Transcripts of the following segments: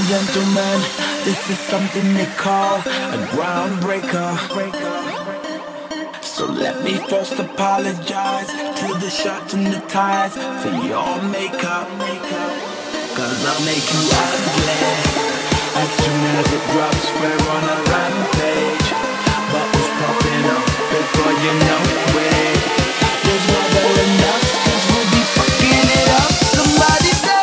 gentlemen, this is something they call a groundbreaker. So let me first apologize to the shirts and the ties for your makeup, cause I'll make you ugly as soon as it drops. We're on a rampage, bubbles popping up before you know it. There's never enough, cause we'll be fucking it up. Somebody say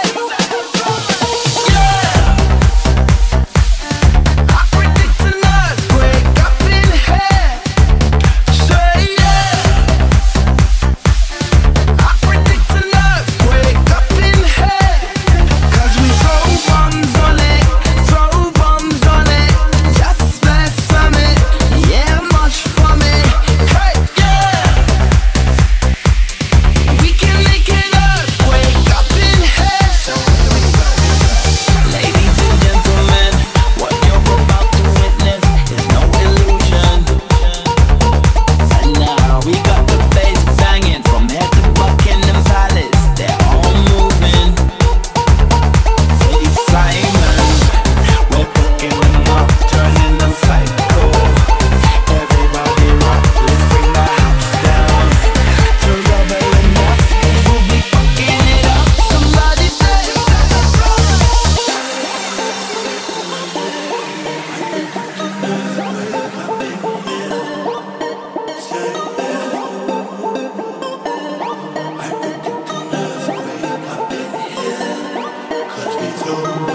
so